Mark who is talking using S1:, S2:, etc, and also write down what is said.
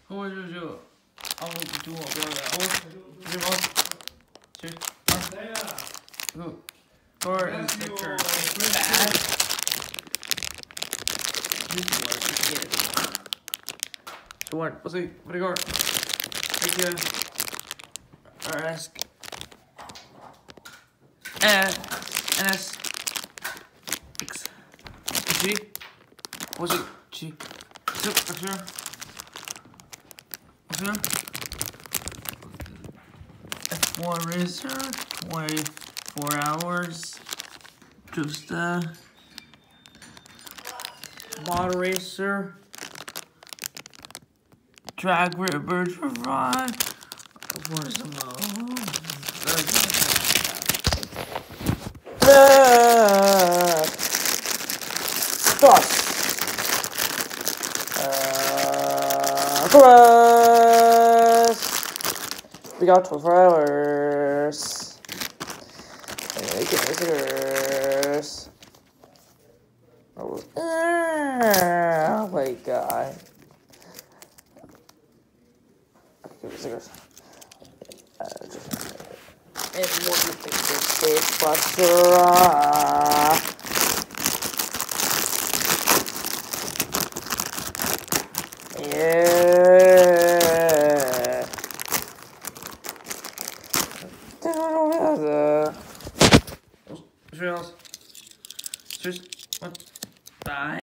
S1: 아무 두고 Door is the turn. Bad. So what? What's it? What do you got? Thank you. RS. NS. X. G. What's it? G. What's here? F1 Racer. 24 hours. Just Mod Racer. Drag River Drive. Where's the mode? We got 24 hours. Visitors. Oh my god. Okay, visitors. And more space buster.